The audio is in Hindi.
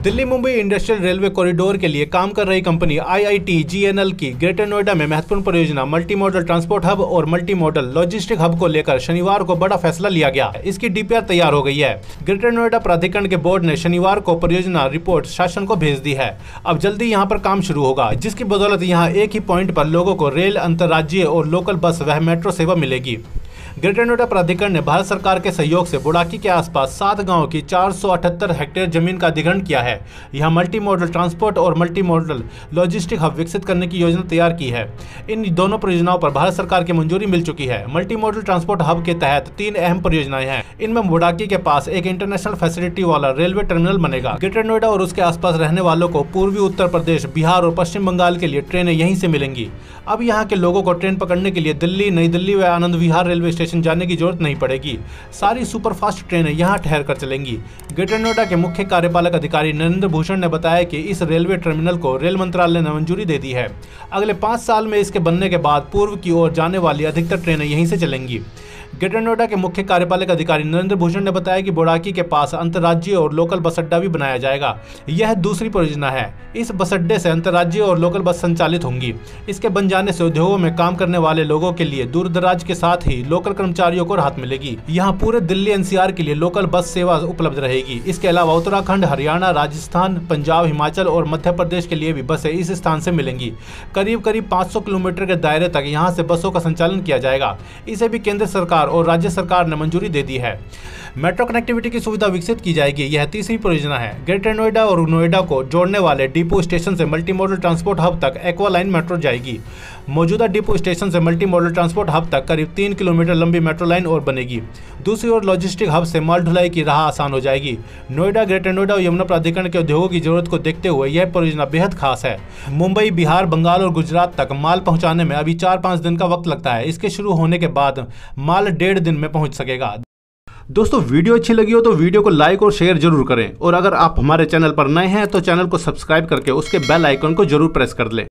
Delhi Mumbai industrial railway corridor के लिए काम कर रही कंपनी IIT-GNL की ग्रेटर नोएडा में महत्वपूर्ण परियोजना मल्टी मॉडल ट्रांसपोर्ट हब और मल्टी मॉडल लॉजिस्टिक हब को लेकर शनिवार को बड़ा फैसला लिया गया। इसकी DPR तैयार हो गई है। ग्रेटर नोएडा प्राधिकरण के बोर्ड ने शनिवार को परियोजना रिपोर्ट शासन को भेज दी है। अब जल्दी यहां पर काम शुरू होगा, जिसकी बदौलत यहां एक ही पॉइंट पर लोगों को रेल, अंतर्राज्यीय और लोकल बस व मेट्रो सेवा मिलेगी। ग्रेटर नोएडा प्राधिकरण ने भारत सरकार के सहयोग से बुड़ाकी के आसपास 7 गांवों की 478 हेक्टेयर जमीन का अधिग्रहण किया है। यहां मल्टी मॉडल ट्रांसपोर्ट और मल्टी मॉडल लॉजिस्टिक हब विकसित करने की योजना तैयार की है। इन दोनों परियोजनाओं पर भारत सरकार की मंजूरी मिल चुकी है। मल्टी मॉडल ट्रांसपोर्ट हब के तहत 3 अहम परियोजनाएं हैं। इनमें बुड़ाकी के पास एक इंटरनेशनल फैसिलिटी वाला रेलवे टर्मिनल बनेगा। ग्रेटर नोएडा और उसके आसपास रहने वालों को पूर्वी उत्तर प्रदेश, बिहार और पश्चिम बंगाल के लिए ट्रेनें यहीं से मिलेंगी। अब यहाँ के लोगों को ट्रेन पकड़ने के लिए दिल्ली, नई दिल्ली व आनंद विहार रेलवे स्टेशन जाने की जरूरत नहीं पड़ेगी। सारी सुपरफास्ट ट्रेनें यहां ठहर कर चलेंगी। ग्रेटर नोएडा के मुख्य कार्यपालक अधिकारी नरेंद्र भूषण ने बताया कि इस रेलवे टर्मिनल को रेल मंत्रालय ने मंजूरी दे दी है। अगले 5 साल में इसके बनने के बाद पूर्व की ओर जाने वाली अधिकतर ट्रेनें यहीं से चलेंगी। ग्रेटर नोएडा के मुख्य कार्यपालक अधिकारी नरेंद्र भूषण ने बताया कि बुड़ाकी के पास अंतर्राज्यीय और लोकल बस अड्डा भी बनाया जाएगा। यह दूसरी परियोजना है। इस बस अड्डे से अंतर्राज्यीय और लोकल बस संचालित होंगी। इसके बन जाने से उद्योगों में काम करने वाले लोगों के लिए दूर दराज के साथ ही लोकल कर्मचारियों को राहत मिलेगी। यहाँ पूरे दिल्ली NCR के लिए लोकल बस सेवा उपलब्ध रहेगी। इसके अलावा उत्तराखंड, हरियाणा, राजस्थान, पंजाब, हिमाचल और मध्य प्रदेश के लिए भी बसें इस स्थान से मिलेंगी। करीब 500 किलोमीटर के दायरे तक यहाँ से बसों का संचालन किया जाएगा। इसे भी केंद्र सरकार और राज्य सरकार ने मंजूरी दे दी है। मेट्रो कनेक्टिविटी की सुविधा विकसित की जाएगी। यह तीसरी परियोजना है। ग्रेटर नोएडा और नोएडा को जोड़ने वाले डिपो स्टेशन से मल्टी मॉडल ट्रांसपोर्ट हब तक एक्वा लाइन मेट्रो जाएगी। मौजूदा डिपो स्टेशन से मल्टी मॉडल ट्रांसपोर्ट हब तक करीब 3 किलोमीटर लंबी मेट्रो लाइन और बनेगी। दूसरी ओर लॉजिस्टिक हब से माल ढुलाई की राह आसान हो जाएगी। नोएडा, ग्रेटर नोएडा और यमुना प्राधिकरण के उद्योगों की जरूरत को देखते हुए यह परियोजना बेहद खास है। मुंबई, बिहार, बंगाल और गुजरात तक माल पहुंचाने में अभी 4-5 दिन का वक्त लगता है। इसके शुरू होने के बाद माल 1.5 दिन में पहुंच सकेगा। दोस्तों, वीडियो अच्छी लगी हो तो वीडियो को लाइक और शेयर जरूर करें, और अगर आप हमारे चैनल पर नए हैं तो चैनल को सब्सक्राइब करके उसके बेल आइकन को जरूर प्रेस कर लें।